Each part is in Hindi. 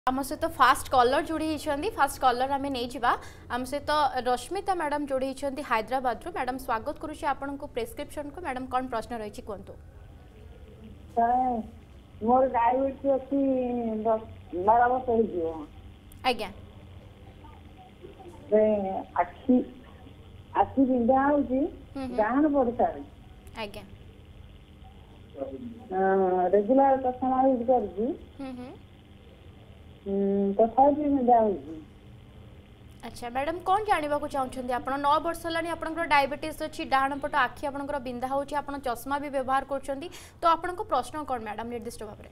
आम सहित फास्ट कलर जोड़ी होती फास्ट कलर आम नहीं जावा आम सहित रश्मिता मैडम जोड़ी होती हैदराबाद रू मैडम स्वागत करुचे आपण को प्रेस्क्रिप्शन को मैडम कौन प्रश्न रही कहतु मोर डायबिटीज अच्छी 12 वर्ष हो आज्ञा आखि आखि बिंधा होची डाहन पड़ता आज्ञा रेगुलर चश्मा यूज करजी तथापि बिंधा होची। अच्छा मैडम कौन जानवा को चाहते आप 9 वर्ष है डायबिटीज अच्छी डाण पट आखि आप बिंधा हो चश्मा भी व्यवहार कर तो आपण प्रश्न कौन मैडम निर्दिष्ट भाव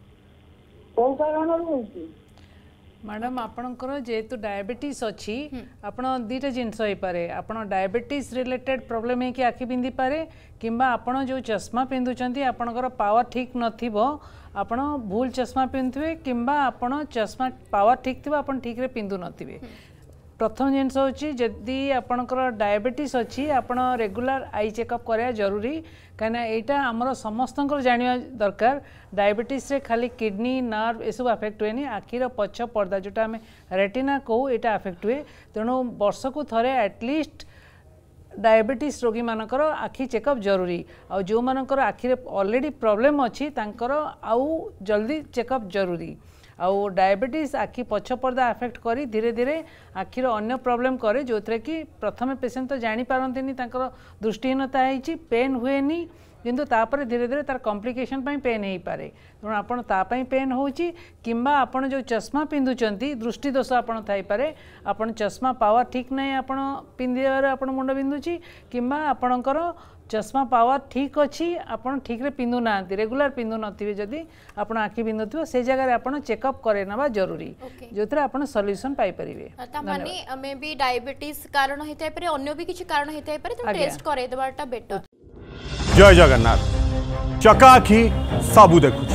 मैडम आपणकर जेहेतु डायबिटीज अच्छी आपण दुईटा जिनस हो पारे आपण डायबिटीज रिलेटेड प्रोब्लेम है कि आखि बिंधी पारे किंबा आपण जो चश्मा पिंधुचंती आपणकर पावर ठीक नथिबो आपण भूल चश्मा पिंधुवे किंबा आपण चश्मा पावर ठीक थिबो आपण ठीक रे पिंधु नथिबे। प्रथम जिनस होची जदि आपणकर डायबिटीज अच्छी आपण रेगुलर आई चेकअप करा जरूरी कहीं यहाँ आमर समस्त जाना दरकार डायबिटीज रे खाली किडनी नर्व ये सब अफेक्ट हुए आखिर पछ पर्दा जोटा आम रेटिना कहू यहाँ अफेक्ट हुए तेणु वर्ष को थरे एटलिस्ट डायबिटीज रोगी मानकर आखि चेकअप जरूरी आ जो मानकर आखिरे ऑलरेडी प्रॉब्लम अच्छी तांकर आउ जल्दी चेकअप जरूरी आउ डायबिटीज आखि पछ पर्दा अफेक्ट करी धीरे धीरे आखिर अन्य प्रॉब्लम करे जो थे कि प्रथम पेशेंट तो जानी पारंतिनी तांकर दृष्टिहीनता है पेन हुए किंतु तापर धीरे धीरे तार कॉम्प्लिकेशन पाई पेन हो पारे तेणु आपण तापाई पेन होची किंबा आपण जो चश्मा पिंधुचंती दृष्टि दोष आपण थाई पारे आपण चश्मा पावर ठीक नहीं आपण पिंधिबार आपण मुंड बिंधुची किंबा आपणकर चश्मा पावर ठीक अच्छी आपन ठीक रे पिंधु ना रेगुलर पिंधु नथिबे जदि आपण आखि बिंधुथिबो से जगह रे आपण चेकअप करे नबा जरूरी जोथरे आपण सॉल्यूशन पाई परिबे ता माने मे बी डायबिटीज कारण हेतै परे अन्य भी किछि कारण हेतै परे तो टेस्ट करे देबाटा बेटर। जय जगन्नाथ चकाखी सबु देखुछि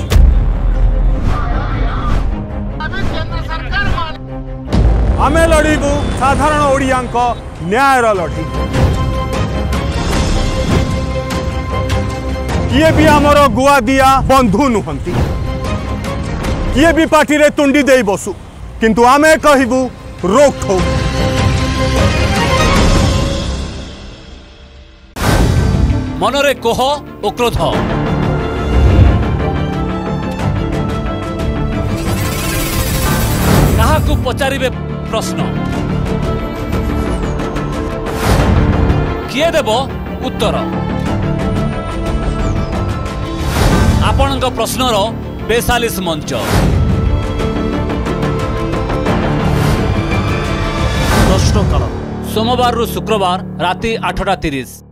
आमे लड़ीबू साधारण ओडियांक न्यायर लड़ी किए भी आमर गुआ दिया बंधु नुहंती किए भी पार्टी रे तुंडी दे बसु किंतु आमे कहबू रोक ठोक मनरे कोह और क्रोध काहाकू पचारिबे प्रश्न किए देबो उत्तर आपणक प्रश्नर बेसालिस मंच प्रश्नकाल सोमवार रु शुक्रवार राति 8:30।